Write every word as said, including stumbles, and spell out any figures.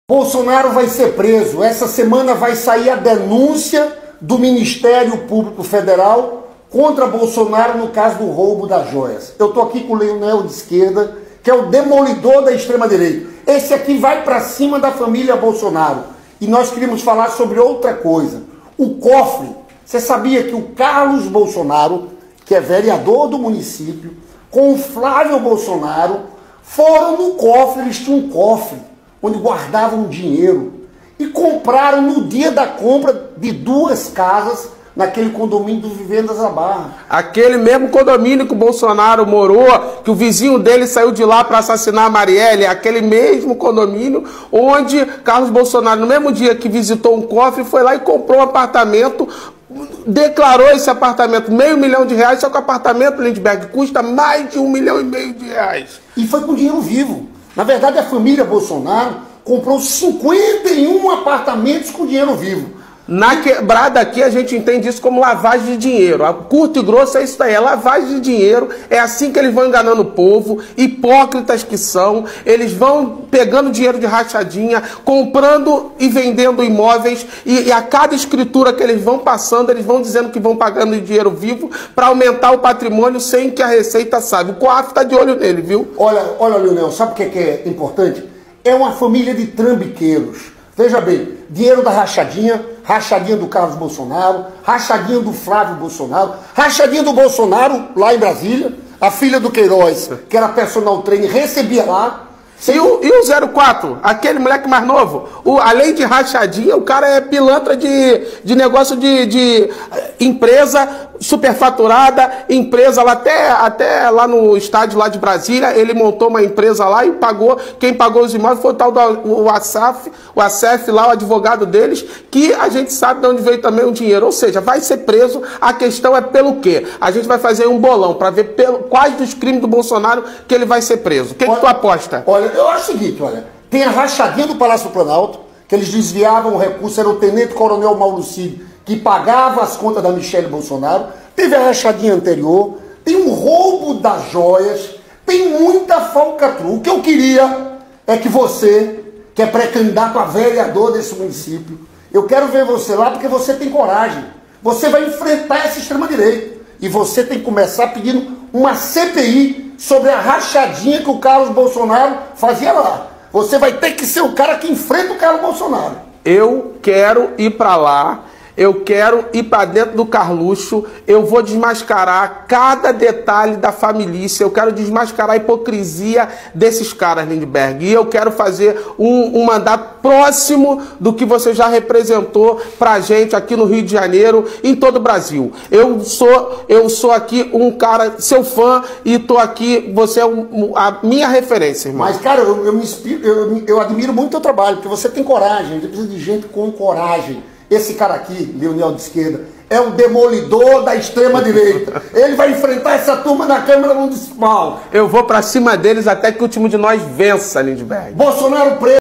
Bolsonaro vai ser preso. Essa semana vai sair a denúncia do Ministério Público Federal contra Bolsonaro no caso do roubo das joias. Eu estou aqui com o Leonel de esquerda, que é o demolidor da extrema-direita. Esse aqui vai para cima da família Bolsonaro. E nós queríamos falar sobre outra coisa. O cofre. Você sabia que o Carlos Bolsonaro, que é vereador do município, com o Flávio Bolsonaro, foram no cofre, eles tinham um cofre onde guardavam dinheiro e compraram no dia da compra de duas casas naquele condomínio dos Vivendas da Barra. Aquele mesmo condomínio que o Bolsonaro morou, que o vizinho dele saiu de lá para assassinar a Marielle, aquele mesmo condomínio onde Carlos Bolsonaro, no mesmo dia que visitou um cofre, foi lá e comprou um apartamento, declarou esse apartamento meio milhão de reais, só que o apartamento, Lindbergh, custa mais de um milhão e meio de reais. E foi com dinheiro vivo. Na verdade, a família Bolsonaro comprou cinquenta e um apartamentos com dinheiro vivo. Na quebrada aqui a gente entende isso como lavagem de dinheiro. A curto e grosso é isso daí, é lavagem de dinheiro. É assim que eles vão enganando o povo, hipócritas que são. Eles vão pegando dinheiro de rachadinha, comprando e vendendo imóveis. E, e a cada escritura que eles vão passando, eles vão dizendo que vão pagando em dinheiro vivo para aumentar o patrimônio sem que a Receita saiba. O COAF está de olho nele, viu? Olha, olha, Leonel, sabe o que é importante? É uma família de trambiqueiros. Veja bem, dinheiro da rachadinha, rachadinha do Carlos Bolsonaro, rachadinha do Flávio Bolsonaro, rachadinha do Bolsonaro lá em Brasília, a filha do Queiroz, que era personal trainer, recebia lá. E o, e o zero quatro, aquele moleque mais novo, o, além de rachadinha, o cara é pilantra de, de negócio de, de empresa superfaturada, empresa lá até, até lá no estádio lá de Brasília, ele montou uma empresa lá e pagou, quem pagou os imóveis foi o tal do o Asaf, o Asaf lá, o advogado deles, que a gente sabe de onde veio também o dinheiro, ou seja, vai ser preso, a questão é pelo quê? A gente vai fazer um bolão para ver pelo, quais dos crimes do Bolsonaro que ele vai ser preso. O que, olha, que tu aposta? Olha, eu acho o seguinte, olha, tem a rachadinha do Palácio do Planalto, que eles desviavam o recurso, era o tenente-coronel Mauro Cid, que pagava as contas da Michelle Bolsonaro, teve a rachadinha anterior, tem um roubo das joias, tem muita falcatrua. O que eu queria é que você, que é pré-candidato a vereador desse município, eu quero ver você lá porque você tem coragem. Você vai enfrentar essa extrema-direita. E você tem que começar pedindo uma C P I sobre a rachadinha que o Carlos Bolsonaro fazia lá. Você vai ter que ser o cara que enfrenta o Carlos Bolsonaro. Eu quero ir para lá. Eu quero ir para dentro do Carluxo, eu vou desmascarar cada detalhe da família, eu quero desmascarar a hipocrisia desses caras, Lindbergh. E eu quero fazer um, um mandato próximo do que você já representou pra gente aqui no Rio de Janeiro, em todo o Brasil. Eu sou, eu sou aqui um cara, seu fã, e tô aqui, você é um, a minha referência, irmão. Mas, cara, eu, eu me inspiro, eu, eu admiro muito o teu trabalho, porque você tem coragem, você precisa de gente com coragem. Esse cara aqui, Leonel de esquerda, é um demolidor da extrema-direita. Ele vai enfrentar essa turma na Câmara Municipal. Eu vou pra cima deles até que o último de nós vença, Lindbergh. Bolsonaro preso.